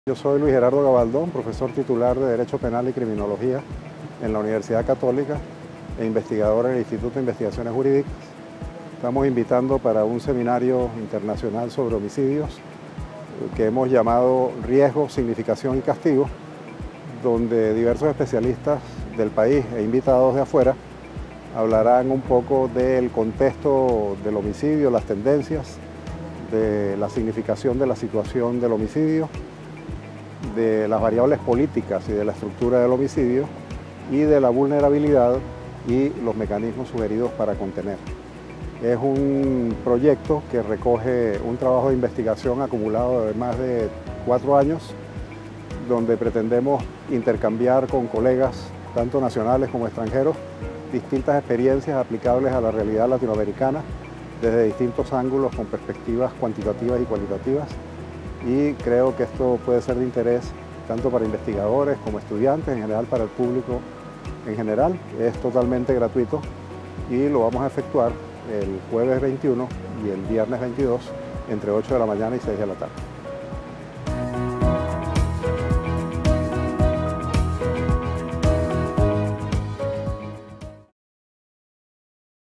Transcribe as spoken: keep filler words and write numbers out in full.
Yo soy Luis Gerardo Gabaldón, profesor titular de Derecho Penal y Criminología en la Universidad Católica e investigador en el Instituto de Investigaciones Jurídicas. Estamos invitando para un seminario internacional sobre homicidios que hemos llamado Riesgo, Significación y Castigo, donde diversos especialistas del país e invitados de afuera hablarán un poco del contexto del homicidio, las tendencias, de la significación de la situación del homicidio, de las variables políticas y de la estructura del homicidio y de la vulnerabilidad y los mecanismos sugeridos para contener. Es un proyecto que recoge un trabajo de investigación acumulado de más de cuatro años, donde pretendemos intercambiar con colegas, tanto nacionales como extranjeros, distintas experiencias aplicables a la realidad latinoamericana desde distintos ángulos con perspectivas cuantitativas y cualitativas. Y creo que esto puede ser de interés tanto para investigadores como estudiantes, en general para el público en general. Es totalmente gratuito y lo vamos a efectuar el jueves veintiuno y el viernes veintidós entre ocho de la mañana y seis de la tarde.